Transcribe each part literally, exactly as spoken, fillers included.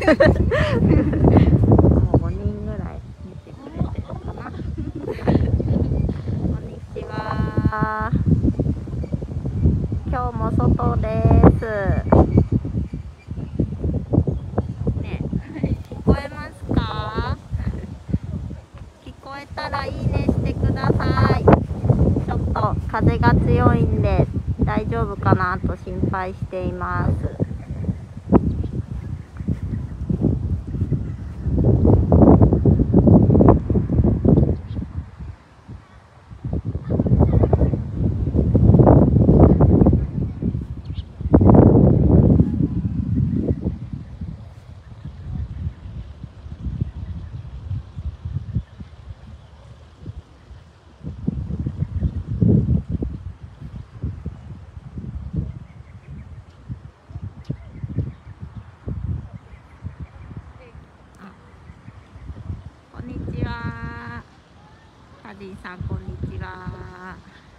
もうごにんぐらい見てくれてるかな。こんにちは。今日も外です。ね、聞こえますか？聞こえたらいいねしてください。ちょっと風が強いんで大丈夫かなと心配しています。こんにちは。カジンさん、こんにちは。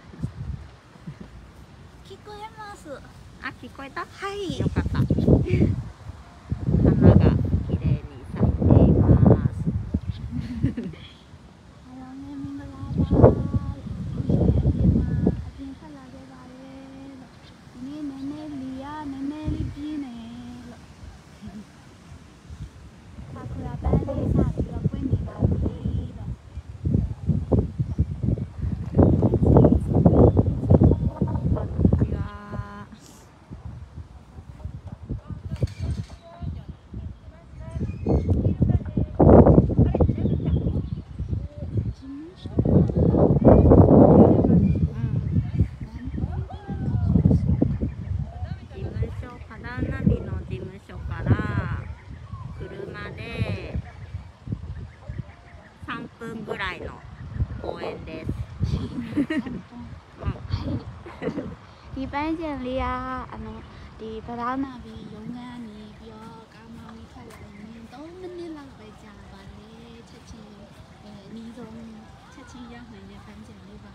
聞こえます。 あ、聞こえた？ はい。 よかった。花が綺麗に咲いています。さんぷんぐらいの公園です。 ဒီပန်းချံလေးကあのဒီဗလာနာဘီရုံးကနေပြီးတော့ကားမောင်းပြီးထွက်လာရင်သုံးမိနစ်လောက်ပဲကြာပါတယ်ချက်ချင်းအဲအနည်းဆုံးချက်ချင်းရောက်နိုင်တဲ့ပန်းချံလေးပါ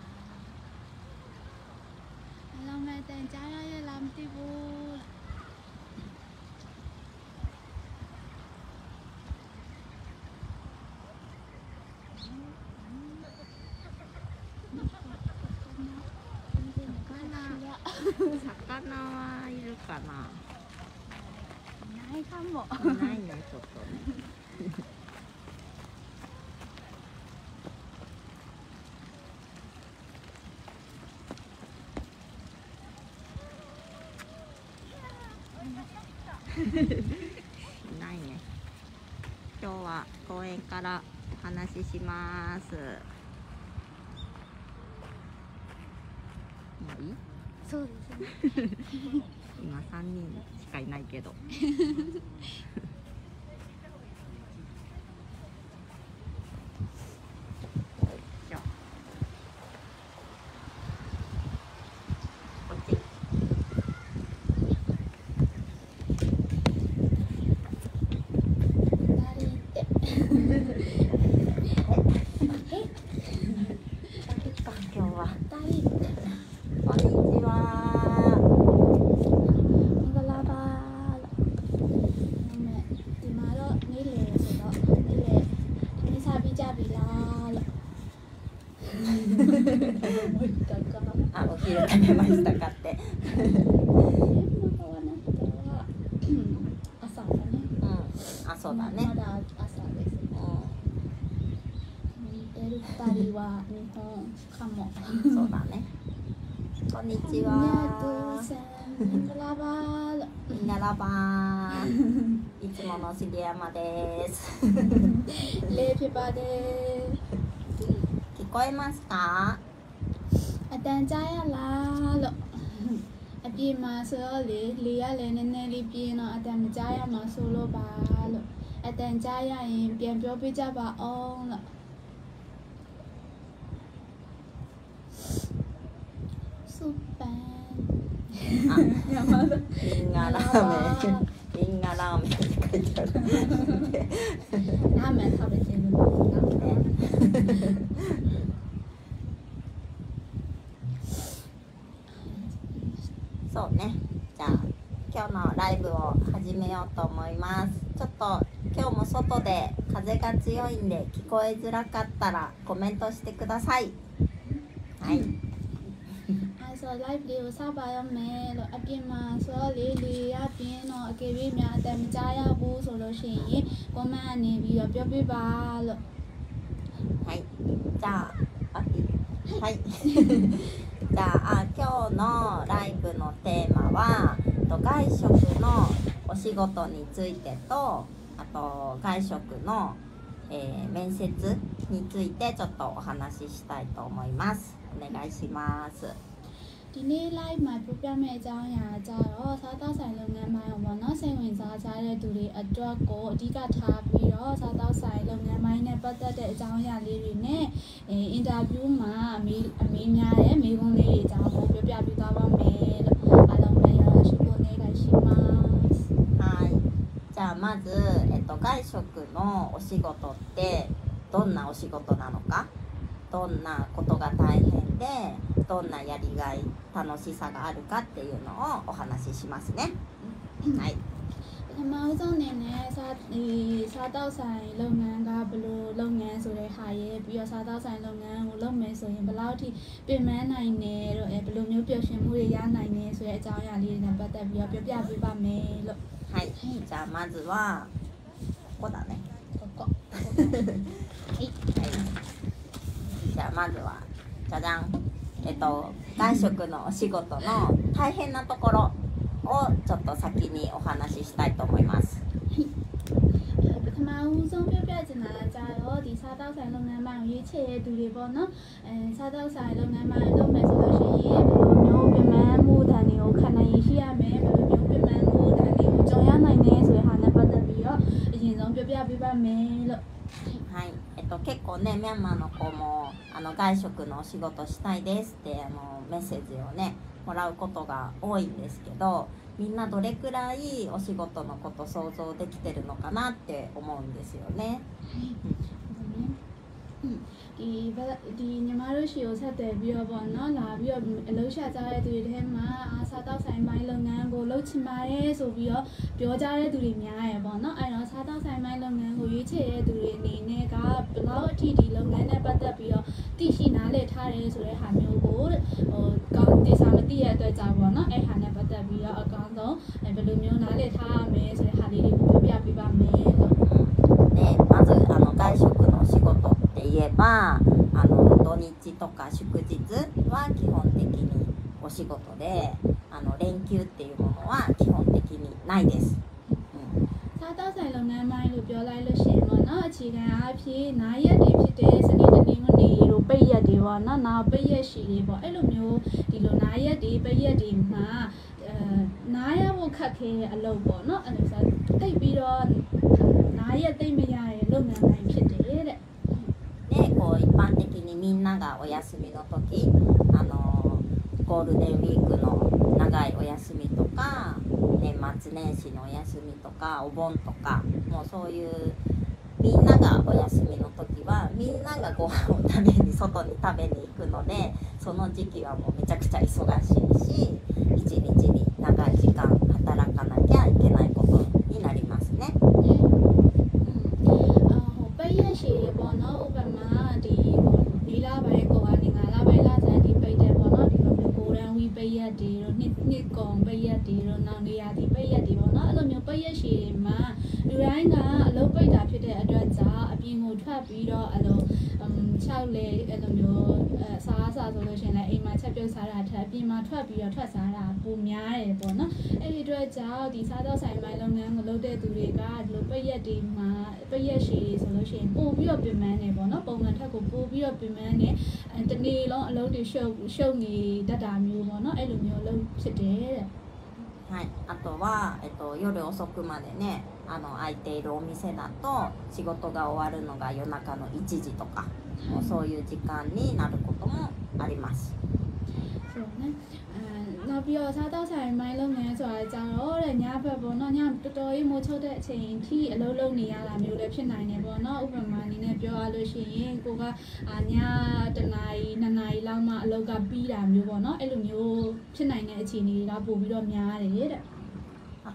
အလုံးမဲ့တန်ကြားရရဲ့လားမသိဘူး魚はいるかな。 いないかも。 いないね、ちょっとね。いないね。今日は公園からお話しします。もういい？ そうですね。 今さんにんしかいないけど。あ、お昼食べましたかって。 朝だね。 うん、あ、そうだね。 まだ朝です。エルパリは日本かも。 そうだね。こんにちは。 ミンガラバー。 ミンガラバー。いつもの杉山です。 レピバです。 聞こえますか？ အတန်ကြားရလားလို့အပြေမှာဆိုတော့လေလေရလည်းနည်းနည်းလေးပြင်းတော့အတန်မကြားရမှာဆိုလို့ပါလို့အတန်ကြားရရင်ပြန်ပြောပြကြပါအောင်လို့စုပန်あ、リンガラーメンリンガラーメンって書いてあるラーメン食べてるのかなそうね。じゃあ今日のライブを始めようと思います。ちょっと今日も外で風が強いんで聞こえづらかったらコメントしてください。はい。 အဲဆို live လေးကိုစပါရမယ်လို့အပြင်မှာဆိုတော့လေးလေးရပြင်းတော့အကယ်၍များအတမကြားရဘူးဆိုလို့ရှိရင် comment အနေပြီးတော့ပြောပြပါလို့はい。じゃあ、はい。じゃあ今日のライブのテーマは外食のお仕事についてと、あと外食の、えー、面接についてちょっとお話ししたいと思います。お願いします。 ဒီနေ့ live မှာပြပြမယ့်အကြောင်းအရာကြတော့စားတောက်ဆိုင်လုပ်ငန်းပိုင်းပေါ့နော်စိတ်ဝင်စားကြတဲ့သူတွေအတွက်ကိုအဓိကထားပြီးတော့စားတောက်ဆိုင်လုပ်ငန်းပိုင်းနဲ့ပတ်သက်တဲ့အကြောင်းအရာလေးတွေနဲ့အင်တာဗျူးမှာအမေအမေများတဲ့မိကုန်းလေးတွေအကြောင်းကိုပြပြပြသွားပါမယ်လို့အားလုံးလည်းရရှိဖို့နေလိုက်ရှိます。 はい。じゃあまず、えっと、外食のお仕事ってどんなお仕事なのか、どんなことが大変でどんなやりがい楽しさがあるかっていうのをお話ししますね。はい。 ပထမဆုံးအနေနဲ့စားဒီစားတောက်ဆိုင်လုပ်ငန်းကဘယ်လိုလုပ်ငန်းဆိုတဲ့ဟာရဲ့ပြီးတော့စားတောက်ဆိုင်လုပ်ငန်းကိုလုပ်မယ်ဆိုရင်ဘယ်လောက်ထိပြင်ပန်းနိုင်တယ်တော့အဲဘယ်လိုမျိုးပျော်ရွှင်မှုတွေရနိုင်တယ်ဆိုတဲ့အကြောင်းအရာလေးတွေနဲ့ပတ်သက်ပြီးတော့ပြောပြပေးပါမယ်လို့はい。じゃあまずはここだね。 ここはい。じゃあまずはじゃじゃん。えっと、外食のお仕事の大変なところをちょっと先にお話ししたいと思います。 ပထမဦးဆုံးပြောပြချင်တာကြတော့ဒီစားတောက်ဆိုင်လုပ်ငန်းပိုင်းကိုရွေးချယ်သူတွေပေါ့နော်အဲစားတောက်ဆိုင်လုပ်ငန်းပိုင်းလုပ်မယ်ဆိုလို့ရှိရင်ဘယ်လိုမျိုးပြင်ပန်းမှုတန်တွေကိုခံနိုင်ရရှိရမယ်ဘယ်လိုမျိုးပြင်ပန်းမှုတန်တွေကိုကြော်ရနိုင်တယ်ဆိုတဲ့ဟာနဲ့ပတ်သက်ပြီးတော့အရင်ဆုံးပြောပြပေးပါမယ်လို့はい、えっと、結構ねミャンマーの子もあの外食のお仕事したいですってあのメッセージをねもらうことが多いんですけど、みんなどれくらいお仕事のこと想像できてるのかなって思うんですよね。 ဒီဒီညီမတို့ရှီကိုဆက်တယ်ပြီးတော့ပေါ့နော်လာပြီးတော့အလုပ်ရှာကြတဲ့သူတွေထဲမှာအားစားတောက်ဆိုင်ပိုင်းလုပ်ငန်းကိုလုပ်ချင်ပါတယ်ဆိုပြီးတော့ပြောကြတဲ့သူတွေများရယ်ပေါ့နော်အဲတော့စားတောက်ဆိုင်ပိုင်းလုပ်ငန်းကိုရွေးချယ်တဲ့သူတွေအနေနဲ့ကဘယ်လောက်အထိဒီလုပ်ငန်းနဲ့ပတ်သက်ပြီးတော့သိရှိနားလည်ထားတယ်ဆိုတဲ့ဟာမျိုးကိုဟိုကောင်းတေစာမသိရတဲ့အတွက်ကြောင့်ပေါ့နော်အဲဟာနဲ့ပတ်သက်ပြီးတော့အကောင်းဆုံးဘယ်လိုမျိုးနားလည်ထားရမယ်ဆိုတဲ့ဟာလေးတွေကိုပြောပြပေးပါမယ်လို့ね、まずあの外食のお仕事って言えばあの土日とか祝日は基本的にお仕事であの連休っていうものは基本的にないです。 စားတောက်ဆိုင်လုပ်ငန်းပိုင်းလို့ပြောလိုက်လို့ရှိရင်ပေါ့နော်အခြေခံအားဖြင့်နားရက်တွေဖြစ်တဲ့စနေတနင်္ဂနွေတို့ပိတ်ရက်တွေပေါ့နော်နောက်ပိတ်ရက်ရှည်တွေပေါ့အဲ့လိုမျိုးဒီလိုနားရက်တွေပိတ်ရက်တွေမှာအဲနားရဖို့ခက်ခဲတဲ့အလုပ်ပေါ့နော်အဲ့လိုဆိုတိတ်ပြီးတော့နားရက်တိတ်မရတဲ့လုပ်ငန်းပိုင်းဖြစ်တယ်တဲ့でこう一般的にみんながお休みの時あのゴールデンウィークの長いお休みとか年末年始のお休みとかお盆とかもうそういうみんながお休みの時はみんながご飯を食べに外に食べに行くのでその時期はもうめちゃくちゃ忙しいし一日に長い時間働かなきゃいけないことになりますね。 ပိတ်ရက်ရှည်ပေါ့နော်ဥပမာဒီဒီလပိုင်းကိုကနေငါလပိုင်းလဆန်းဒီပိတ်တယ်ပေါ့နော်ဒီလိုမျိုးကိုရန်ဝီပိတ်ရက်တွေတော့နှစ်နှစ်ကုန်ပိတ်ရက်တွေတော့နောက်နေရာဒီပိတ်ရက်တွေပေါ့နော်အဲ့လိုမျိုးပိတ်ရက်ရှည်တွေမှာလူတိုင်းကအလုပ်ပိတ်တာဖြစ်တဲ့အတွက်ကြောင့်အပြင်ကိုထွက်ပြီးတော့အဲ့လို၆လေအဲ့လိုမျိုးအစားအစာဆိုလို့ရှိရင်လည်းအိမ်မှာချက်ပြုတ်စားတာထက်အပြင်မှာထွက်ပြီးတော့ထွက်စားတာပိုများတယ်ပေါ့နော်အဲ့ဒီအတွက်ကြောင့်ဒီစားတော့ဆိုင်ပိုင်းလုပ်ငန်းကိုလုပ်တဲ့သူတွေကဒီလိုပိတ်ရက်တွေမှာပိတ်ရက်ရှည်ဆိုလို့ရှိရင်ပို့ပြီးတော့ပြင်ပန်းနေပေါ့နော်ပုံမှန်ထက်ကိုပို့ပြီးတော့ပြင်ပန်းနေတနေ့လုံးအလုပ်တွေရှုပ်ရှုပ်နေတတ်တာမျိုးပေါ့နော်အဲ့လိုမျိုးလုပ်ဖြစ်တယ်တဲ့はい、あとは、えっと、夜遅くまでねあの空いているお店だと仕事が終わるのが夜中のいちじとか、もうそういう時間になることもあります。 そうね。နောက်ပြီးတော့စားတောက်ဆိုင်မိုင်းလုပ်ငန်းဆိုတာကြတော့တဲ့ညဘက်ပေါ့နော်ညတော်တော်ကြီးမိုးချုပ်တဲ့အချိန်ထိအလုပ်လုပ်နေရတာမျိုးလည်းဖြစ်နိုင်တယ်ပေါ့နော်ဥပမာအနေနဲ့ပြောရလို့ရှိရင်ကိုကအာညတနာရီနှစ်နာရီလောက်မှအလုပ်ကပြီးတာမျိုးပေါ့နော်အဲ့လိုမျိုးဖြစ်နိုင်တဲ့အခြေအနေတွေကပို့ပြီးတော့များတယ်တဲ့は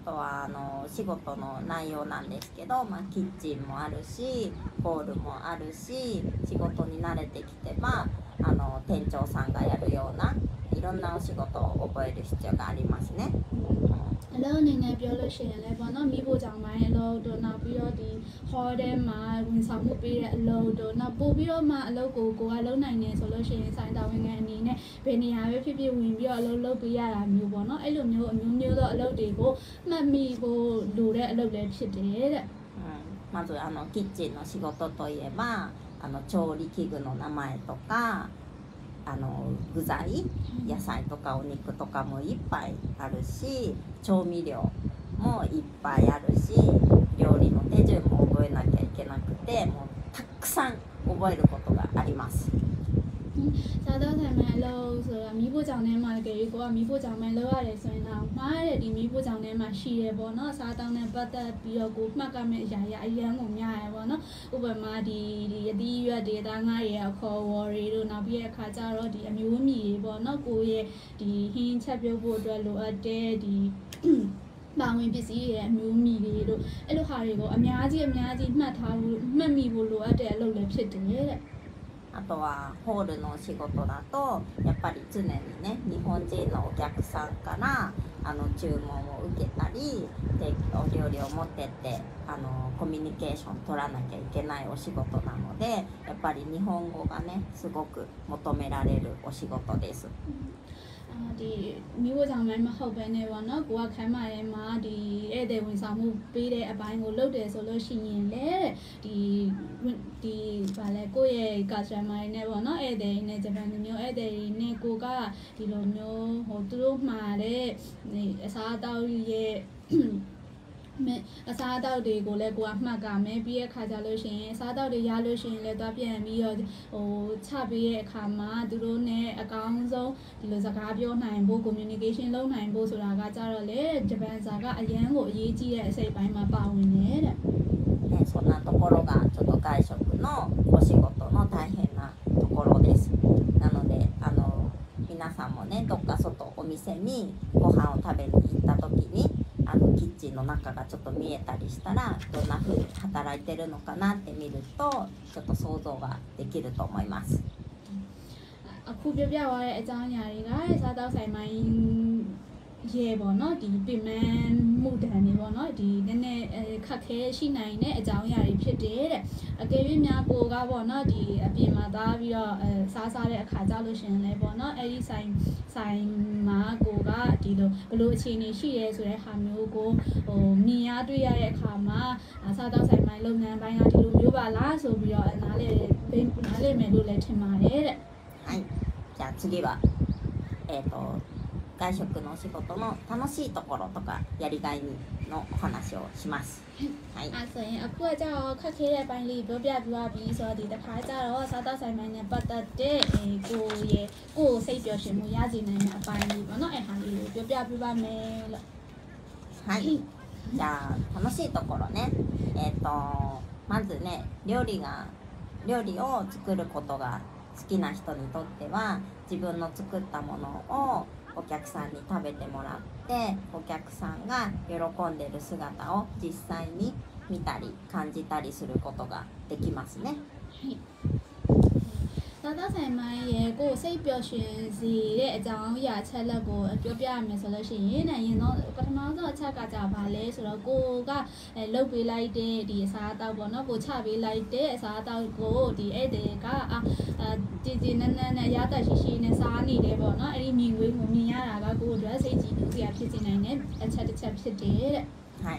とはあの仕事の内容なんですけど、まあ、キッチンもあるしホールもあるし、仕事に慣れてきてばあの店長さんがやるようないろんなお仕事を覚える必要がありますね。 အလုံးအနေနဲ့ပြောလို့ရှိရင်လည်းပေါ့နော်မိဖို့ကြောင့်ပိုင်းအလုံးတို့နောက်ပြီးတော့ဒီ hall ထဲမှာဝန်ဆောင်မှုပေးတဲ့အလုံးတို့နောက်ပို့ပြီးတော့မှအလုံးကိုကိုကလုံးနိုင်နေဆိုလို့ရှိရင်ဆိုင်တာဝန်ခံအနေနဲ့ဘယ်နေရာပဲဖြစ်ဖြစ်ဝင်ပြီးတော့အလုံးလုပ်ပေးရတာမျိုးပေါ့နော်အဲ့လိုမျိုးအမျိုးမျိုးသောအလုံးတွေကိုမှတ်မိဖို့လိုတဲ့အလုံးလည်းဖြစ်တယ်တဲ့。 まずあのキッチンの仕事といえばあの調理器具の名前とかあの具材野菜とかお肉とかもいっぱいあるし、調味料もいっぱいあるし、料理の手順も覚えなきゃいけなくてもうたくさん覚えることがあります。 စားတော့ဆိုင်မှာအလုပ်ဆိုတာမီးဖို့ကြောင်ထဲမှာတကယ်ကိုကမီးဖို့ကြောင်မှာလောက်ရတယ်ဆိုရင်တော့မှားတဲ့ဒီမီးဖို့ကြောင်ထဲမှာရှိရပေါ့နော်စားတောင်းနဲ့ပတ်သက်ပြီးတော့ကိုမှတ်ကမဲ့အရာရအရန်ကိုများရပေါ့နော်ဥပမာဒီဒီအသီးရွက်တွေသားငါးတွေအခေါ်ဝေါ်တွေတို့နောက်ပြီးတဲ့အခါကျတော့ဒီအမျိုးမြည်တွေပေါ့နော်ကိုရဲ့ဒီဟင်းချက်ပြုတ်ဖို့အတွက်လိုအပ်တဲ့ဒီပါဝင်ပစ္စည်းတွေအမျိုးမြည်တွေတို့အဲ့လိုဟာတွေကိုအများကြီးအများကြီးမှတ်ထားဖို့မှတ်မိဖို့လိုအပ်တဲ့အလုပ်လည်းဖြစ်တယ်တဲ့。 あとはホールの仕事だとやっぱり常にね日本人のお客さんからあの注文を受けたりでお料理を持ってってあのコミュニケーション取らなきゃいけないお仕事なのでやっぱり日本語がねすごく求められるお仕事です。 ဒီမျိုးကြောင့်လည်းမဟုတ်ပဲねပေါ့နော်ကိုကခိုင်းမှရဲမှာဒီဧည့်သည်ဝန်ဆောင်မှုပေးတဲ့အပိုင်းကိုလုပ်တယ်ဆိုလို့ရှိရင်လေဒီဒီဗာလဲကိုယ့်ရဲ့ customer တွေနဲ့ပေါ့နော်ဧည့်သည်နဲ့ဂျပန်လူမျိုးဧည့်သည်တွေနဲ့ကိုကဒီလိုမျိုးဟိုသူတို့မှာတဲ့အစားအသောက်ရဲ့မဲအစားအသောက်တွေကိုလည်းကိုကမှတ်ကမယ်ပြီးတဲ့ခါကျလို့ရှိရင်အစားအသောက်တွေရလို့ရှိရင်လည်းသွားပြန်ပြီးတော့ဟိုချပေးတဲ့အခါမှာသူတို့နဲ့အကောင်းဆုံးဒီလိုစကားပြောနိုင်ဖို့ communication လုပ်နိုင်ဖို့ဆိုတာကကြတော့လေဂျပန်စာကအရန်ကိုအရေးကြီးတဲ့အစိတ်ပိုင်းမှာပါဝင်တယ်တဲ့。 そんなところがちょっと外食のお仕事の大変なところです。なのであの皆さんもねどっか外お店にご飯を食べに行った時にあのキッチンの中がちょっと見えたりしたらどんな風に働いてるのかなって見るとちょっと想像ができると思います。 အခုပြပြသွားတဲ့အကြောင်းအရာတွေကစားတောက်ဆိုင်မိုင်းရေပေါ့နော်ဒီပြင်မမှုတန်နေပေါ့နော်ဒီနည်းနည်းခက်ခဲရှိနိုင်တဲ့အကြောင်းအရာတွေဖြစ်တယ်တဲ့အကယ်၍များကိုကပေါ့နော်ဒီအပြင်မှာသားပြီးတော့အဲစားစားတဲ့အခါကြောက်လို့ရှင်လဲပေါ့နော်အဲ့ဒီဆိုင်ဆိုင်မှာကိုကဒီလိုဘလို့အခြေအနေရှိရဲဆိုတဲ့ဟာမျိုးကိုဟိုမြင်ရတွေ့ရတဲ့အခါမှာစားတောက်ဆိုင်မိုင်းလုပ်ငန်းပိုင်းကဒီလိုမျိုးပါလားဆိုပြီးတော့နားလေနားလေမယ်လို့လည်းထင်ပါတယ်တဲ့。 はい。じゃあ次はえっと外食のお仕事の楽しいところとかやりがいのお話をします。はい。 အဲဆိုရင်အခုကကြောက်ခက်ခဲတဲ့ပိုင်းလေးပြောပြပြသွားပြီးဆိုတော့ဒီတစ်ခါကျတော့စားတော့ဆိုင်ပိုင်းနဲ့ပတ်သက်တဲ့ကိုရဲ့ကိုစိတ်ပျော်ရွှင်မှုရစေနိုင်တဲ့အပိုင်းလေးပေါ့နော်အဲဟာလေးကိုပြောပြပြပါမယ်လို့。 はい。じゃあ楽しいところね。えっとまずね料理が料理を作ることが好きな人にとっては自分の作ったものをお客さんに食べてもらってお客さんが喜んでる姿を実際に見たり感じたりすることができますね。 စားတော့ဆိုင်မိုင်းရဲ့ကိုစိတ်ပျော်ရွှင်စေတဲ့အကြောင်းအရာချက်လက်ကိုပြောပြရမယ်ဆိုလို့ရှိရင်နိုင်ရင်တော့ပထမဆုံးအချက်ကကြပါလဲဆိုတော့ကိုကလုတ်ပေးလိုက်တဲ့ဒီအစားအသောက်ပေါ့နော်ကိုချပေးလိုက်တဲ့အစားအသောက်ကိုဒီဧည့်သည်ကအာတည်တည်နန်းနန်းနဲ့ရတတ်ရှိရှိနဲ့စားနေတယ်ပေါ့နော်အဲ့ဒီမြင်ကွင်းကိုမြင်ရတာကကိုအတွက်စိတ်ကြည်နူးစရာဖြစ်နေနိုင်တဲ့အချက်တစ်ချက်ဖြစ်တယ်တဲ့။はい。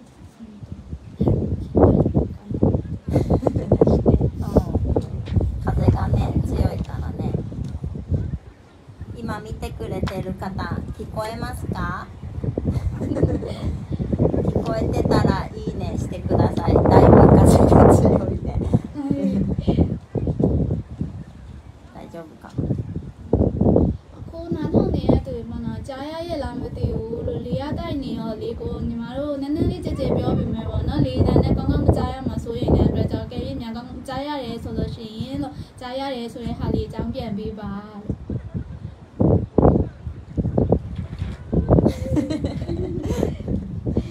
風がね強いからね。今見てくれてる方聞こえますか？聞こえてたらいいねしてください。だいぶ風が強いね。大丈夫か？ ကိုနာတော့နေတဲ့သူမနော်ကြားရရဲ့လားမသိဘူးလို့လေရတိုက်နေရောလေကိုညီမတို့နည်းနည်းလေးကြည်ကြည်ပြောပြမယ်ပေါ့နော်လေတန်းနဲ့ကောင်းကောင်းမကြားရမှာဆိုရင်လည်းအတွက်ကြောင့်ကဲရင်မြန်ကောင်းကြားရတယ်ဆိုလို့ရှိရင်လို့ကြားရတယ်ဆိုရင်ဟာလေးအကြောင်းပြန်ပေးပါလို့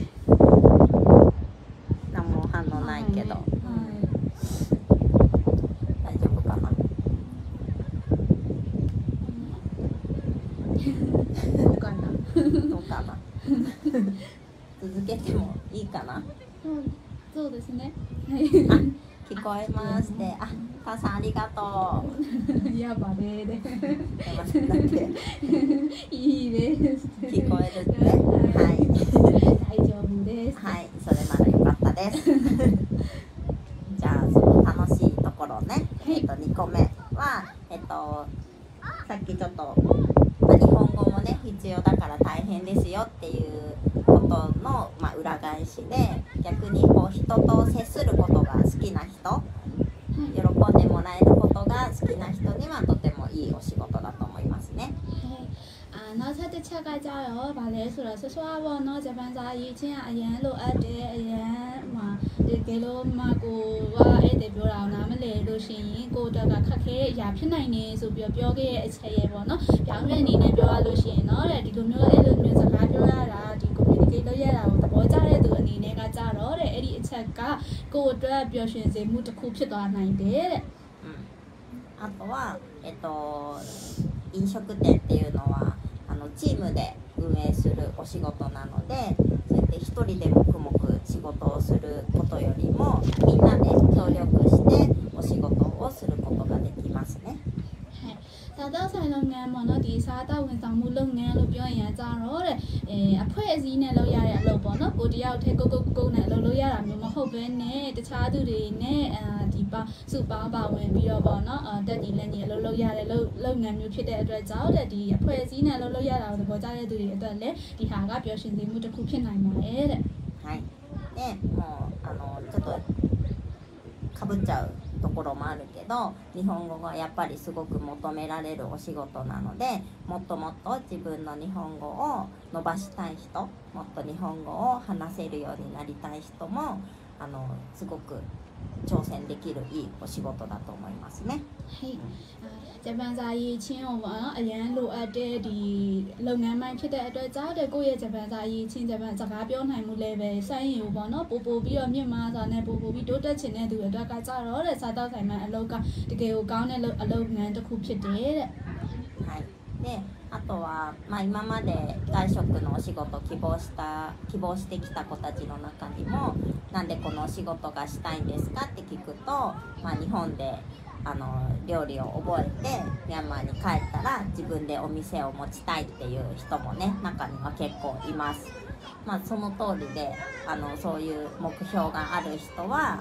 かな続けてもいいかな。 そうですね。 聞こえますって。あ、母さんありがとう。やばねで。 山さんだって。 いいです。 聞こえるって。はい。 大丈夫です。 はい、それならよかったです。じゃあその楽しいところね。えっとにこめはえっとさっきちょっと、まあ、日本語もね必要だから大変ですよっていうことの、まあ、裏返しで、逆にこう人と接することが好きな人、喜んでもらえることが好きな人にはとてもいいお仕事だと思いますね。 နောက်ထပ်တစ်ချက်ကကြတော့ဗာလဲဆိုတော့ဆွဆွားပေါ့နော်ဂျပန်စာရေးချင်းကအရန်လိုအပ်တယ်အရန်ဟိုဒီကလေးမကိုကအဲ့တဲ့ပြောတာနားမလဲလို့ရှိရင်ကိုတက်ကခက်ခဲတဲ့အရာဖြစ်နိုင်နေဆိုပြီးပြောခဲ့တဲ့အချက်ရဲ့ပေါ့နော်ပြောင်းလဲအနေနဲ့ပြောရလို့ရှိရင်တော့တဲ့ဒီလိုမျိုးအဲ့လိုမျိုးစကားပြောရတာဒီ communicate လုပ်ရတာကိုသဘောကျတဲ့သူအနေနဲ့ကကြတော့တဲ့အဲ့ဒီအချက်ကကိုအတွက်ပျော်ရွှင်စေမှုတစ်ခုဖြစ်သွားနိုင်တယ်တဲ့。 あとはえっと飲食店っていうのはあのチームで運営するお仕事なので、そうやって一人で黙々仕事をすることよりもみんなで協力してお仕事をすることができますね。 စားတောက်ဆိုင်လုပ်ငန်းပေါ့နော်ဒီစားတောက်ဝန်ဆောင်မှုလုပ်ငန်းလို့ပြောရင်ကြတော့တဲ့အဲအဖွဲ့အစည်းနဲ့လုပ်ရတဲ့အလုပ်ပေါ့နော်ကိုတယောက်တည်းကိုကိုကိုနဲ့အလုပ်လုပ်ရတာမျိုးမဟုတ်ဘဲနဲ့တခြားသူတွေနဲ့အဲဒီပါစုပေါင်းပါဝင်ပြီးတော့ပေါ့နော်တက်တီလက်ညီအလုပ်လုပ်ရတဲ့လုပ်လုပ်ငန်းမျိုးဖြစ်တဲ့အတွက်ကြောင့်တဲ့ဒီအဖွဲ့အစည်းနဲ့အလုပ်လုပ်ရတာကိုသဘောကျတဲ့သူတွေအတွက်လည်းဒီဟာကပျော်ရွှင်စေမှုတစ်ခုဖြစ်နိုင်ပါတယ်တဲ့。 はい。で、もうあのちょっとかぶっちゃうところもあるけど、日本語がやっぱりすごく求められるお仕事なので、もっともっと自分の日本語を伸ばしたい人、もっと日本語を話せるようになりたい人もあのすごく挑戦できるいいお仕事だと思いますね。 はい。ဂျပန်စာရေးချင်းကိုပေါ့နော်အရန်လိုအပ်တဲ့ဒီလုပ်ငန်းပိုင်းဖြစ်တဲ့အတွက်ကြောင့်တဲ့ကိုယ့်ရဲ့ဂျပန်စာရေးချင်းဂျပန်စကားပြောနိုင်မှုလည်းပဲစိုင်းရင်ပေါ့နော်ပို့ပို့ပြီးတော့မြင့်မားစွာနဲ့ပို့ပို့ပြီးတိုးတက်ချင်တဲ့သူတွေအတွက်ကကြတော့တဲ့စားတောက်ဆိုင်မှာအလုပ်ကတကယ်ကိုကောင်းတဲ့အလုပ်ငန်းတစ်ခုဖြစ်တယ်တဲ့。 はい。で、あとは、まあ、今まで外食のお仕事を希望した希望してきた子たちの中にもなんでこのお仕事がしたいんですかって聞くと、まあ、日本であの料理を覚えてミャンマーに帰ったら自分でお店を持ちたいっていう人もね中には結構います。まあ、その通りであのそういう目標がある人は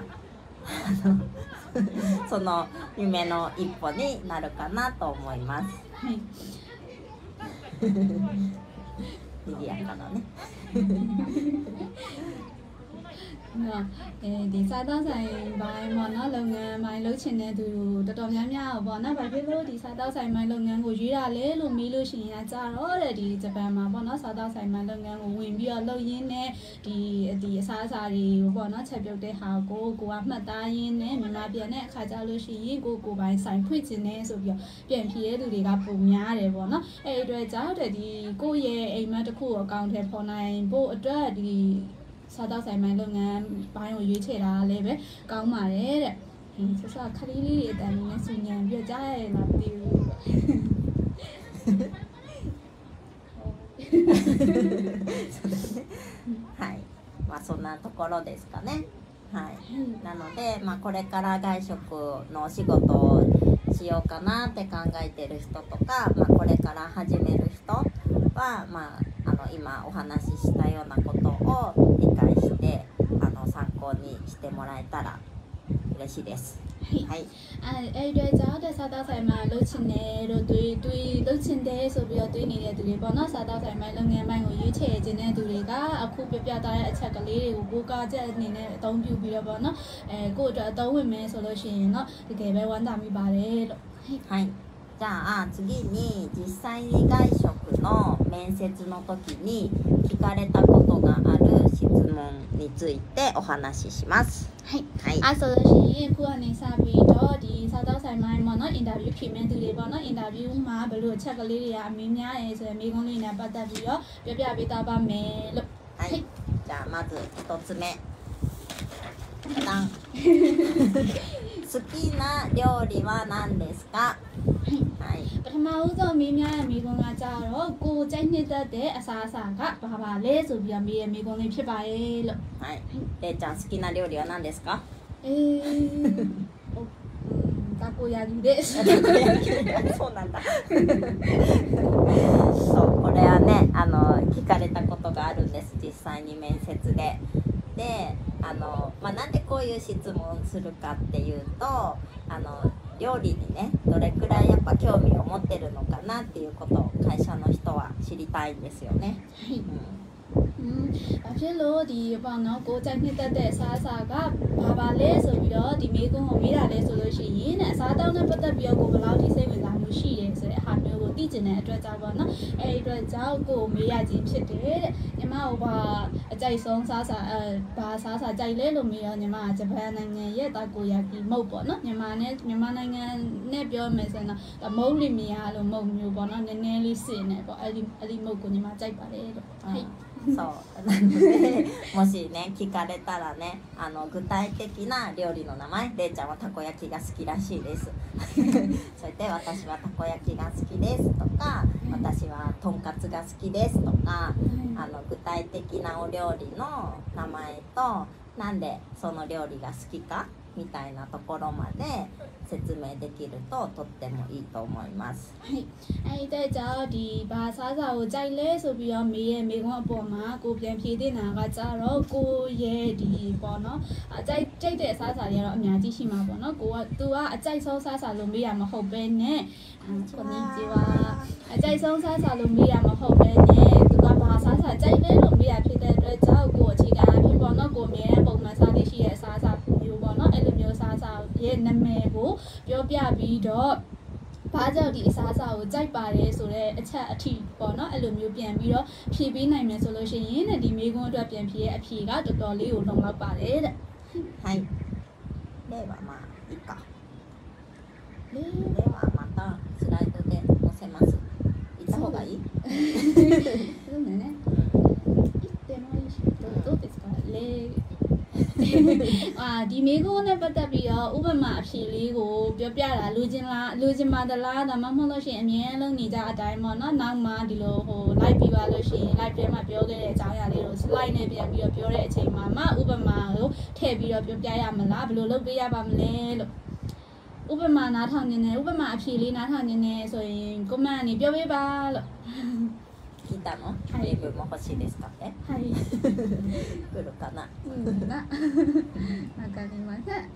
その夢の一歩になるかなと思います。はい。賑やかだね。 နော်အဲဒီစားတောက်ဆိုင်ပိုင်းပေါ့နော်လုပ်ငန်းပိုင်းလုပ်ချင်တဲ့သူတော်တော်များများပေါ့နော်ဘာဖြစ်လို့ဒီစားတောက်ဆိုင်ပိုင်းလုပ်ငန်းကိုရွေးတာလဲလို့မေးလို့ရှိရင်ကြတော့တဲ့ဒီဂျပန်မှာပေါ့နော်စားတောက်ဆိုင်ပိုင်းလုပ်ငန်းကိုဝင်ပြီးတော့လုပ်ရင်းနဲ့ဒီဒီအစားအစာတွေကိုပေါ့နော်ချက်ပြုတ်တဲ့ဟာကိုကိုကမှတ်သားရင်းနဲ့မြန်မာပြန်တဲ့အခါကျလို့ရှိရင်ကိုကိုပိုင်းဆိုင်ဖွင့်ခြင်းနဲ့ဆိုပြီးတော့ပြန်ဖြေတဲ့သူတွေကပုံများတယ်ပေါ့နော်အဲဒီအတွက်ကြောင့်တဲ့ဒီကိုရဲ့အိမ်မက်တစ်ခုကိုအကောင့်ထဲပေါ်နိုင်ဖို့အတွက်ဒီစားတောက်ဆိုင်ပိုင်းလုပ်ငန်းပိုင်းကိုရွေးချယ်တာလည်းပဲကောင်းပါတယ်တဲ့။ဟင်းဆက်ဆက်ခရီးလေးတွေအတန်းနဲ့ဆူညံပြကြရလားမသိဘူး။はい。まあそんなところですかね。はい。なので、まあこれから外食のお仕事をしようかなって考えてる人とか、まあこれから始める人はまあ。あの今お話ししたようなことを理解してあの参考にしてもらえたら嬉しいです。はい。 အဲအဲ့ဒီကြောင့်တဲ့စားတောက်ဆိုင်မှာလှုပ်ချင်တယ်တို့တွေတွေလှုပ်ချင်တယ်ဆိုပြီးတော့တွေးနေတဲ့သူတွေပေါ့နော်စားတောက်ဆိုင်မှာလုပ်ငန်းပိုင်းကိုရွေးချယ်ခြင်းတဲ့သူတွေကအခုပြပြထားတဲ့အချက်ကလေးတွေကိုကိုးကားချက်အနေနဲ့အသုံးပြုပြီးတော့ပေါ့နော်အဲကိုယ့်အတွက်အသုံးဝင်မယ်ဆိုလို့ရှိရင်တော့တကယ်ပဲဝမ်းသာမိပါတယ်လို့はい。じゃあ次に実際に外食の面接の時に聞かれたことがある質問についてお話しします。 はい。はい。あ、そうですね。ခုကနေစပြီးတော့ဒီစားတောက်ဆိုင်ပိုင်းမှာနော်အင်တာဗျူးဖြေမဲ့သူတွေပေါ့နော်အင်တာဗျူးမှာဘယ်လိုအချက်ကလေးတွေကအမေးများရဲဆိုရင်မိကုန်းလေးနဲ့ပတ်သက်ပြီးတော့ပြပြပေးသားပါမယ်လို့はい。じゃあまず一つ目。ダン。好きな料理は何ですか？はပထမဦးဆုံးမေးများရဲ့မိကုန်းကကြတော့ကိုကြိုက်နှစ်သက်တဲ့အစားအစာကဘာပါလဲဆိုပြီးတော့မေးရဲ့မိကုန်းလေးဖြစ်ပါရဲ့လို့はいれいちゃん好きな料理は何ですかえーたこ焼きですそうなんだそうこれはねあの聞かれたことがあるんです実際に面接でであの、まあ、なんでこういう質問するかっていうとあの料理にねどれくらいやっぱ興味を持ってるのかなっていうことを会社の人は知りたいんですよね、 はいอืมဘာဖြစ်လို့ဒီပေါ့နော်ကိုကြိုက်နှစ်သက်တဲ့အစားအစာကဘာပါလဲဆိုပြီးတော့ဒီမေးခွန်းကိုမေးတာလဲဆိုလို့ရှိရင်တဲ့အစားအသောက်နဲ့ပတ်သက်ပြီးတော့ကိုဘယ်လောက်ထိစိတ်ဝင်စားမှုရှိတယ်ဆိုတဲ့အားမျိုးကိုသိကျင်တဲ့အတွက်ကြောင့်ပေါ့နော်အဲဒီအတွက်ကြောင့်ကိုမေးရခြင်းဖြစ်တယ်တဲ့ညီမကိုဘာအကြိုက်ဆုံးစားစာအဲဘာစားစာကြိုက်လဲလို့မေးတော့ညီမကဂျပန်နိုင်ငံရဲ့တာကိုယာကီမုတ်ပေါ့နော်မြန်မာနဲ့မြန်မာနိုင်ငံနဲ့ပြောမယ်ဆိုရင်မုတ်လီမီယာလို့မုတ်မျိုးပေါ့နော်နည်းနည်းလေးစင်နေပေါ့အဲဒီအဲဒီမုတ်ကိုညီမကြိုက်ပါတယ်လို့ဟုတ်そうなのでもしね聞かれたらねあの具体的な料理の名前れいちゃんはたこ焼きが好きらしいですそれで私はたこ焼きが好きですとか私はとんかつが好きですとかあの具体的なお料理の名前となんでその料理が好きかみたいなところまで説明できるととってもいいと思います。 はい。အဲ့ဒါကြောင့်ဒီဘာစားစာကိုကြိုက်လဲဆိုပြီးတော့မေးရမေးခွန်းအပေါ်မှာကိုပြန်ဖြေတဲ့နာကကြတော့ကိုရဲ့ဒီပေါ့နော်အကြိုက်ကြိုက်တဲ့အစားအစာတွေကတော့အများကြီးရှိမှာပေါ့နော်ကိုကသူကအကြိုက်ဆုံးစားစာလို့မေးရမဟုတ်ပဲနဲ့こんにちはအကြိုက်ဆုံးစားစာလို့မေးရမဟုတ်ပဲနဲ့သူကဘာစားစာကြိုက်လဲလို့မေးရဖြစ်တဲ့အတွက်ကြောင့်ကိုအခြေခံအဖြစ်ပေါ့နော်ကိုအများပုံမှန်စားလေးရှိတဲ့အစားအစာမျိုးပေါ့နော်အဲ့လိုမျိုးစားစာရဲ့နာမည်ကိုပြောပြပြီးတော့ဘာကြောင့်ဒီအစားအစာကိုကြိုက်ပါတယ်ဆိုတဲ့အချက်အထိပေါ့နော်အဲ့လိုမျိုးပြန်ပြီးတော့ဖြေပေးနိုင်မယ်ဆိုလို့ရှိရင်ဒီမေးခွန်းအတွက်ပြန်ဖြေရဲ့အဖြေကတော်တော်လေးကိုလုံလောက်ပါတယ်တဲ့はいではまあいいかではまたスライドで載せます行った方がいいそうだね行ってもいいしどうですかレအာဒီမေခွန်းနဲ့ပတ်သက်ပြီးတော့ဥပမာအဖြေလေးကိုပြောပြတာလူချင်းလားလူချင်းပါတလားဒါမှမဟုတ်လို့ရှိရင်အမြဲလုံးနေကြအတိုင်းပေါ့နော်နောက်မှဒီလိုဟို live ပြီးပါလို့ရှိရင် live ထဲမှာပြောခဲ့တဲ့အကြောင်းအရာလေးကို slide နဲ့ပြန်ပြီးတော့ပြောတဲ့အချိန်မှာမှဥပမာကိုထည့်ပြီးတော့ပြောပြရမလားဘယ်လိုလုပ်ပေးရပါမလဲလို့ဥပမာနားထောင်နေတယ်ဥပမာအဖြေလေးနားထောင်နေတယ်ဆိုရင် comment にပြောပေးပါလို့聞いたの？例文も欲しいですかね？ はい。 来るかな？ うんな。わかりません。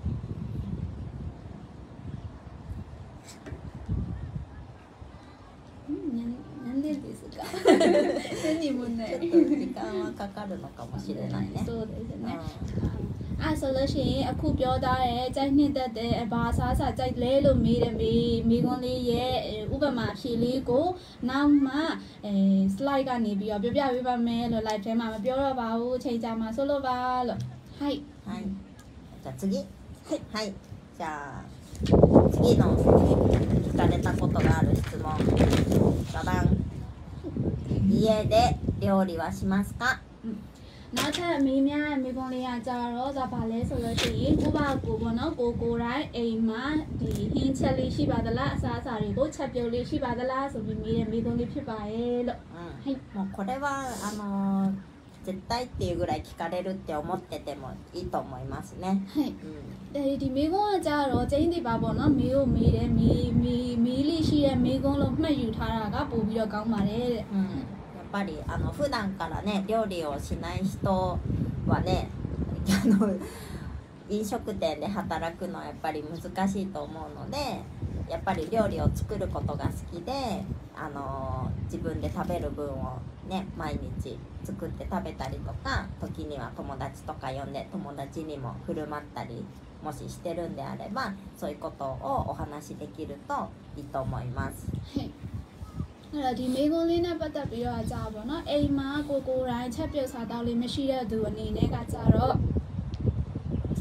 うん、なんでですか？何もない。 ちょっと時間はかかるのかもしれないね。 そうですね。အဲ့ဆိုလို့ရှိရင်အခုပြောထားတဲ့ကြိုက်နှစ်သက်တဲ့ဘာစားစာကြိုက်လဲလို့မေးတယ်မေးမိခွန်းလေးရဲ့ဥပမာဖြေလေးကိုနောက်မှအဲ slide ကနေပြီးတော့ပြောပြပေးပါမယ်လို့ live ထဲမှာမပြောတော့ပါဘူးအချိန်ကြာမှာဆိုလို့ပါလို့はいはいじゃあ次はいはいじゃあ次の聞かれたことがある質問ババン家で料理はしますかနောက်ထပ်မေးများမေးခွန်းလေးကကြတော့ဒါပါလဲဆိုလို့ရှိရင်ကိုပါကိုပေါ့နော်ကိုကိုတိုင်းအိမ်မှာဒီဟင်းချက်လေးရှိပါသလားအစားအစာတွေကိုချက်ပြုတ်လေးရှိပါသလားဆိုပြီးမေးတဲ့မေးခွန်းလေးဖြစ်ပါရဲ့လို့はいもうこれはあの絶対っていうぐらい聞かれるって思っててもいいと思いますねはいအဲဒီမေးခွန်းကကြတော့ကျင်းတိပါပေါ့နော်မေးကိုမေးတယ်မေးမေးမေးလေးရှိတဲ့မေးခွန်းလို့မှတ်ယူထားတာကပို့ပြီးတော့ကောင်းပါတယ်တဲ့やっぱりあの普段からね料理をしない人はねあの飲食店で働くのはやっぱり難しいと思うのでやっぱり料理を作ることが好きであの自分で食べる分をね毎日作って食べたりとか時には友達とか呼んで友達にも振る舞ったりもししてるんであればそういうことをお話しできるといいと思います。 はいအဲ့တော့ဒီမေးခွန်းလေးနဲ့ပတ်သက်ပြီးတော့ကြာပါတော့အိမ်မှာကိုကိုတိုင်းချက်ပြုတ်စားတော့လေးမရှိတဲ့သူအနေနဲ့ကကြတော့ချက်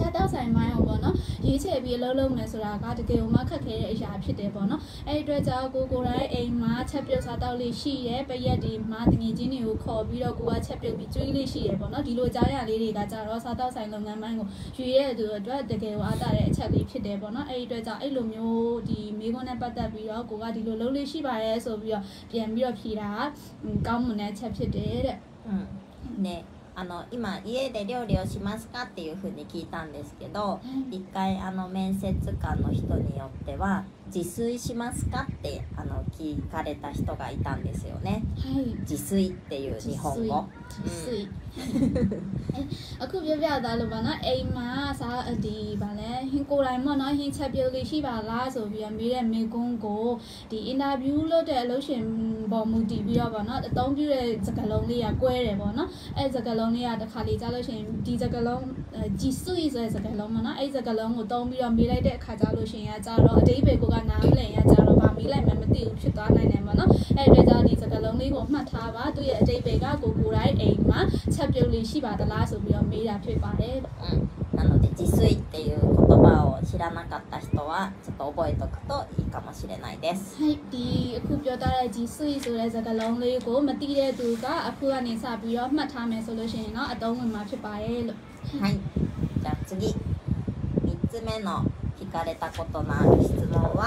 စားတောက်ဆိုင်မိုင်းကိုပေါ့နော်ရေးချယ်ပြီးအလုပ်လုပ်မယ်ဆိုတာကတကယ်ကိုမှခက်ခဲတဲ့အရာဖြစ်တယ်ပေါ့နော်အဲ့ဒီအတွက်ကြောင့်ကိုကိုတိုင်းအိမ်မှာချက်ပြုတ်စားတောက်လေးရှိရဲပရက်ဒီမှာတငယ်ချင်းတွေကိုခေါ်ပြီးတော့ကိုကချက်ပြုတ်ပြီးကျွေးလေးရှိရဲပေါ့နော်ဒီလိုအကြောင်းအရာလေးတွေကကြတော့စားတောက်ဆိုင်လုပ်ငန်းပိုင်းကိုရွေရတဲ့သူအတွက်တကယ်ကိုအားတာတဲ့အချက်လေးဖြစ်တယ်ပေါ့နော်အဲ့ဒီအတွက်ကြောင့်အဲ့လိုမျိုးဒီမိခွန်းနဲ့ပတ်သက်ပြီးတော့ကိုကဒီလိုလုပ်လေးရှိပါရဲဆိုပြီးတော့ပြန်ပြီးတော့ဖြေတာကောင်းမွန်တဲ့အချက်ဖြစ်တယ်တဲ့うんねあの今家で料理をしますかっていうふうに聞いたんですけど、一回あの面接官の人によっては自炊しますかってあの聞かれた人がいたんですよね。 はい。 自炊っていう日本語。 自炊。အခုပြပြသားလို့ပါနော်အိမ်မှာစားဒီဗာလဲဟင်းကိုယ်တိုင်ပေါ့နော်ဟင်းချက်ပြုတ်လေးရှိပါလားဆိုပြီးတော့မေးတဲ့မေကွန်းကိုဒီအင်တာဗျူးလုပ်တဲ့အလုပ်ရှင်ပေါ်မူတည်ပြီးတော့ပေါ့နော်အသုံးပြုတဲ့စကားလုံးလေးကကွဲတယ်ပေါ့နော်အဲစကားလုံးလေးကတစ်ခါလေကြားလို့ရှိရင်ဒီစကားလုံးဂျီဆွီဆိုတဲ့စကားလုံးပေါ့နော်အဲစကားလုံးကိုသုံးပြီးတော့မေးလိုက်တဲ့အခါကြားလို့ရှိရင်ကကြတော့အတိတ်ပဲကိုကနားမလည်ရကြတော့ဗာမေးလိုက်မှမသိဘူးဖြစ်သွားနိုင်တယ်ပေါ့နော်အဲအတွက်ကြောင့်ဒီစကားလုံးလေးကိုမှတ်ထားပါသူရဲ့အတိတ်ပဲကကိုကိုယ်တိုင်အိမ်မှာချက်ပြုတ်လေးရှိပါသလားဆိုပြီးတော့မေးတာဖြစ်ပါတယ်うん、なので自炊っていう言葉を知らなかった人はちょっと覚えておくといいかもしれないです。 はいဒီအခုပြောထားတဲ့自炊ဆိုတဲ့စကားလုံးလေးကိုမသိတဲ့သူကအခုကနေစပြီးတော့မှတ်ထားမယ်ဆိုလို့ရှိရင်တော့အသုံးဝင်မှာဖြစ်ပါတယ်လို့はいじゃあ次みっつめの聞かれたことのある質問は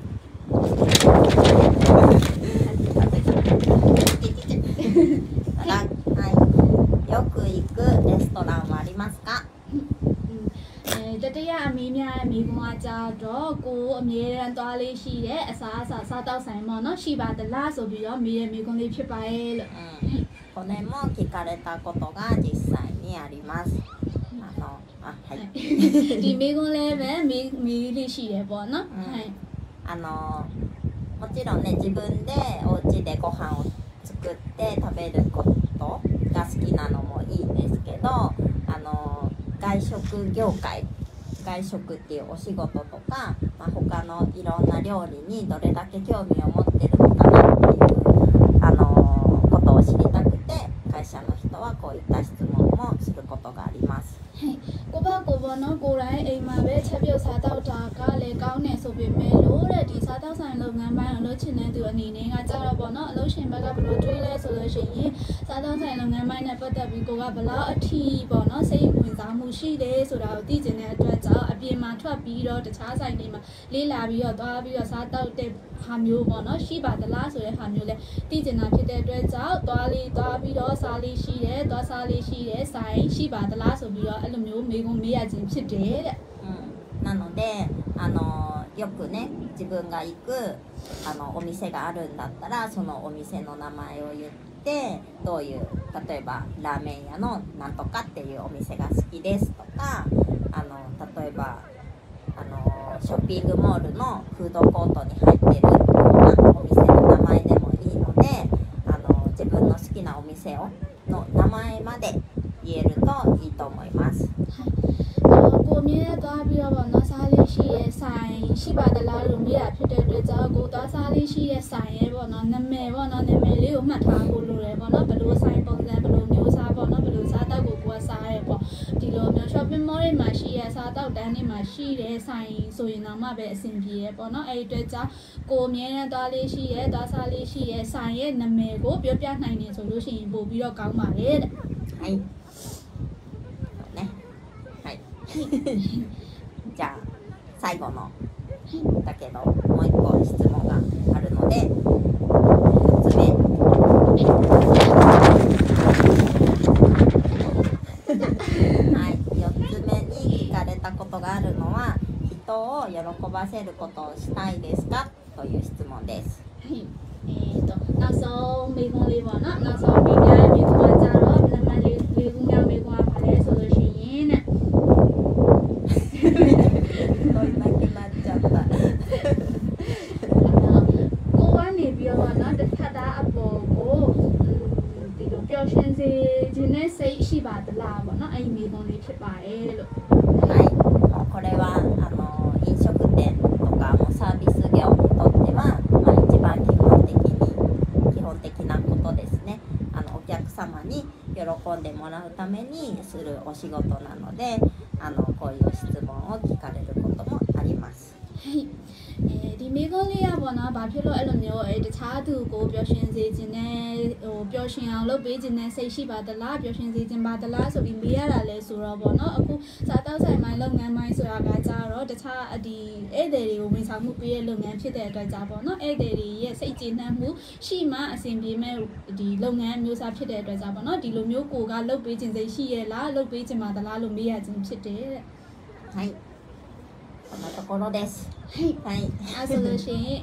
はいよく行くレストランはありますかတတရအမေးများရဲ့မိကွန်းကကြတော့ကိုအမြဲတမ်းသွားလေးရှိတဲ့အစားအစာစားတောက်ဆိုင်ပေါ့နော်ရှိပါသလားဆိုပြီးတော့မေးတဲ့မိကွန်းလေးဖြစ်ပါရဲ့လို့これも聞かれたことが実際にありますあのあはいဒီမိကွန်းလေးပဲမေးမေးလေးရှိတယ်ပေါ့နော်はいあのもちろんね自分でお家でご飯を作って食べることが好きなのもいいんですけどあの外食業界外食っていうお仕事とか、まあ、他のいろんな料理にどれだけ興味を持ってるのかなっていうあのことを知りたくて会社の人はこういった質問もすることがあります。 ကိုဘကိုဘောနော်ကိုတိုင်းအိမ်မှာပဲချက်ပြုတ်စားတောက်တာကလည်းကောင်းနေဆိုပေမဲ့လို့တဲ့ဒီစားတောက်ဆိုင်လုပ်ငန်းပိုင်းကိုလုပ်ချင်တဲ့သူအနေနဲ့ကကြတော့ပေါ့နော်အလုပ်ရှင်ဘက်ကဘယ်လိုတွေးလဲဆိုလို့ရှိရင်စားတောက်ဆိုင်လုပ်ငန်းပိုင်းနဲ့ပတ်သက်ပြီးကိုကဘလောက်အထီးပေါ့နော်စိတ်ဝင်စားမှုရှိတယ်ဆိုတာကိုသိကျင်တဲ့အတွက်ကြောင့်အပြင်မှာထွက်ပြီးတော့တခြားဆိုင်တွေမှာလေးလာပြီးတော့သွားပြီးတော့စားတောက်တဲ့ဟာမျိုးပေါ့နော်ရှိပါသလားဆိုတဲ့ဟာမျိုးလဲသိကျင်တာဖြစ်တဲ့အတွက်ကြောင့်သွားလေးသွားပြီးတော့စားလေးရှိတယ်သွားစားလေးရှိတယ်ဆိုင်ရှိပါသလားဆိုပြီးတော့အဲ့လိုမျိုးမေးခွန်းမေးရခြင်းဖြစ်တယ်တဲ့なのであのよくね自分が行くあのお店があるんだったらそのお店の名前を言ってどういう例えばラーメン屋のなんとかっていうお店が好きですとかあの例えばあのショッピングモールのフードコートに入ってるようなお店の名前でもいいのであの自分の好きなお店をの名前まで言えるといいと思います。 ကိုမြဲသွားပြီးတော့ဗောနော်စားလေးရှိရဲ့ဆိုင်ရှိပါသလားလို့မေးတာဖြစ်တဲ့အတွက်ကြောင့်ကိုသွားစားလေးရှိရဲ့ဆိုင်ရဲ့ဗောနော်နာမည်ဗောနော်နာမည်လေးကိုမှတ်ထားဖို့လိုတယ်ဗောနော်ဘယ်လိုဆိုင်ပုံစံဘယ်လိုမျိုးစားဗောနော်ဘယ်လိုစားတောက်ကိုကိုကစားရဲဗောဒီလိုမျိုး shopping mall တွေမှာရှိရဲ့စားတောက်တန်းတွေမှာရှိတဲ့ဆိုင်ဆိုရင်တော့မှပဲအဆင်ပြေရဲဗောနော်အဲ့ဒီအတွက်ကြောင့်ကိုမြဲသွားလေးရှိရဲ့သွားစားလေးရှိရဲ့ဆိုင်ရဲ့နာမည်ကိုပြောပြနိုင်နေဆိုလို့ရှိရင်ပို့ပြီးတော့ကောင်းပါလေတဲ့はいじゃあ最後のだけどもう一個質問があるのでよっつめはいよっつめに聞かれたことがあるのは人を喜ばせることをしたいですかという質問です。 はいえーとနောက်ဆုံးမိခွန်းလေးပေါ့နော်နောက်ဆုံးမိခွန်းမိခွန်းကကြတော့နံပါတ်လေးမိခွန်းများမိခွန်းကပါလဲဆိုလို့ရှိရင်တဲ့こんな気になっちゃった。 ကိုကနေပြီးတော့နော်တစ်ဖက်သားအပေါ်ကိုဒီလိုပျော်ရွှင်စေခြင်းနဲ့စိတ်ရှိပါသလားပေါ့နော်အဲ့ဒီမိခွန်းလေးဖြစ်ပါတယ်လို့はいこれはあの飲食店とかもサービス業にとっては、まあ、一番基本的に基本的なことですね。あのお客様に喜んでもらうためにするお仕事なのであのこういう質問を聞かれることもあります。 はい。အဲဒီမိကုန်းလေးရပေါ့နော်ဘာဖြစ်လို့အဲ့လိုမျိုးအဲတခြားသူကိုပျော်ရွှင်စေခြင်းနဲ့ဟိုပျော်ရွှင်အောင်လုပ်ပေးခြင်းနဲ့စိတ်ရှိပါသလားပျော်ရွှင်စေခြင်းပါသလားဆိုပြီးမေးရတာလဲဆိုတော့ပေါ့နော်အခုစားတောက်ဆိုင်ပိုင်းလုပ်ငန်းပိုင်းဆိုတာကကြတော့တခြားအဒီဧည့်သည်တွေကိုဝန်ဆောင်မှုပေးတဲ့လုပ်ငန်းဖြစ်တဲ့အတွက်ကြောင့်ပေါ့နော်ဧည့်သည်တွေရဲ့စိတ်ကျေနပ်မှုရှိမှအဆင်ပြေမဲ့ဒီလုပ်ငန်းမျိုးစားဖြစ်တဲ့အတွက်ကြောင့်ပေါ့နော်ဒီလိုမျိုးကိုကလုပ်ပေးခြင်းစိတ်ရှိရဲ့လားလုပ်ပေးခြင်းပါသလားလို့မေးရခြင်းဖြစ်တယ်တဲ့はいこんなところです。 はいはいအဲဆိုလို့ရှိရင်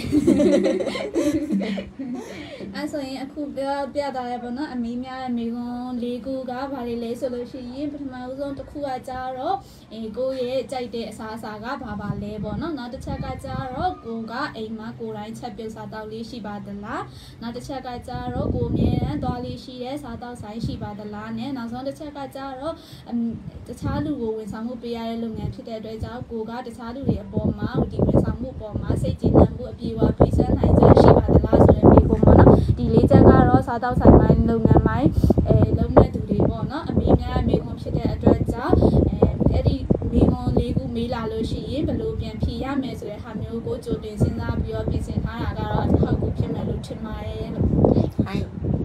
အဲဆိုရင်အခုပြောပြတာလည်းပေါ့နော်အမေများရဲ့မိကွန်းလေးခုကဘာတွေလဲဆိုလို့ရှိရင်ပထမဦးဆုံးတစ်ခုကကြတော့အဲကိုရဲ့ကြိုက်တဲ့အစားအစာကဘာပါလဲပေါ့နော်နောက်တစ်ချက်ကကြတော့ကိုကအိမ်မှာကိုယ်တိုင်းချက်ပြုတ်စားတောက်လေးရှိပါသလားနောက်တစ်ချက်ကကြတော့ကိုမြဲတမ်းသွားလေးရှိတဲ့စားတောက်ဆိုင်ရှိပါသလားနဲ့နောက်ဆုံးတစ်ချက်ကကြတော့တခြားလူကိုဝန်ဆောင်မှုပေးရတဲ့လုပ်ငန်းဖြစ်တဲ့အတွက်ကြောင့်ကိုကတခြားလူတွေအပေါ်မှာဒီဝန်ဆောင်မှုအပေါ်မှာစိတ်ကြည်နပ်မှုအပြေအဝပေးစမ်းနိုင်ကြရှိပါသလားဆိုတဲ့မိကုန်းပေါ့နော်ဒီလေးချက်ကတော့စားတောက်ဆိုင်ပိုင်းလုပ်ငန်းပိုင်းအဲလုပ်နေသူတွေပေါ့နော်အမေများမိကုန်းဖြစ်တဲ့အတွက်ကြောင့်အဲအဲ့ဒီမိကုန်းလေးခုမေးလာလို့ရှိရင်ဘယ်လိုပြန်ဖြေရမယ်ဆိုတဲ့ဟာမျိုးကိုကြိုတင်စဉ်းစားပြီးတော့ပြင်ဆင်ထားတာကတော့အထောက်အကူဖြစ်မယ်လို့ထင်ပါတယ်လို့はい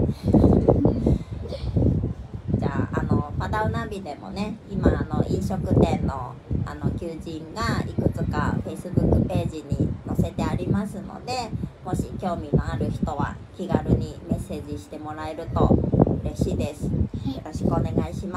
じゃああのパダウナビでもね今あの飲食店のあの求人がいくつか Facebook ページに載せてありますのでもし興味のある人は気軽にメッセージしてもらえると嬉しいです。よろしくお願いします。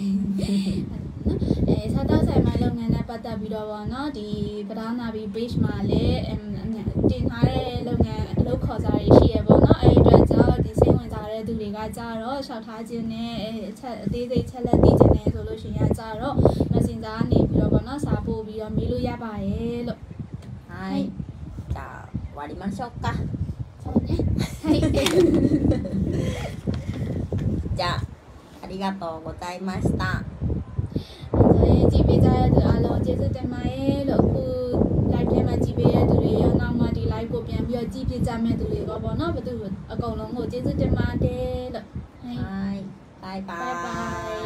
အဲစားတောက်ဆိုင်မှာလုပ်ငန်းနဲ့ပတ်သက်ပြီးတော့ဗောနော်ဒီပဒါနာဘီ page မှာလည်းတင်ထားတဲ့လုပ်ငန်းအလုပ်ခေါ်စာတွေရှိရပေါ့နော်အဲဒီအတွက်ကြောင့်ဒီစိတ်ဝင်စားတဲ့သူတွေကကြတော့ရှောက်ထားခြင်းနဲ့အဲချက်အသေးစိတ်ချက်လက်သိခြင်းနဲ့ဆိုလို့ရှိရင်ကြတော့ Messenger ကနေပြီးတော့ဗောနော်စာပို့ပြီးတော့မေးလို့ရပါတယ်လို့はいじゃあ終わりましょうかそうねはいじゃあありがとうございましたဆိုရင်ကြည့်ပေးကြတဲ့သူအားလုံးကျေးဇူးတင်ပါတယ်လို့အခု live ထဲမှာကြည့်ပေးတဲ့သူတွေရောနောက်မှဒီ live ကိုပြန်ပြီးတော့ကြည့်ပြကြမဲ့သူတွေရောပေါ့နော်ဘယ်သူအကုန်လုံးကိုကျေးဇူးတင်ပါတယ်လို့はいバイバイバイバイ